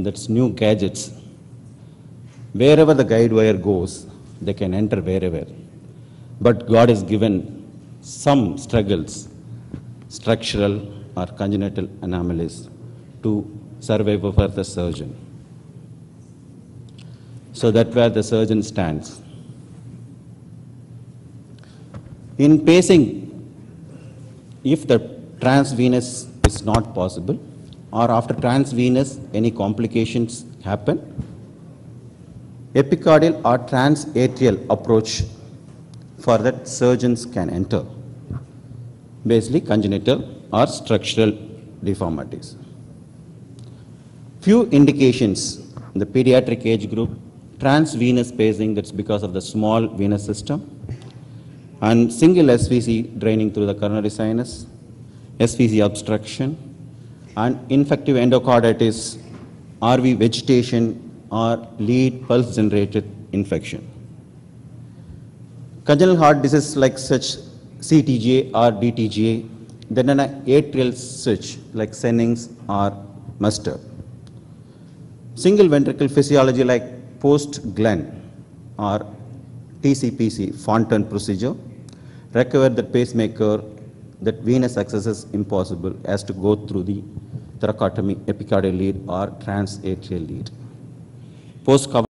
that's new gadgets. Wherever the guide wire goes, they can enter wherever. But God has given some struggles, structural or congenital anomalies, to survive for the surgeon. So that's where the surgeon stands. In pacing, if the transvenous is not possible, or after transvenous any complications happen, epicardial or transatrial approach for that surgeons can enter, basically congenital or structural deformities. Few indications in the pediatric age group: transvenous pacing, that's because of the small venous system, and single SVC draining through the coronary sinus, SVC obstruction, and infective endocarditis, RV vegetation, or lead pulse generated infection. Congenital heart disease like such CTGA or DTGA, then an atrial switch like Sennings or Muster. Single ventricle physiology like post-Glenn or TCPC, Fontaine procedure, require that pacemaker, that venous access is impossible, as to go through the thoracotomy epicardial lead or transatrial lead. Post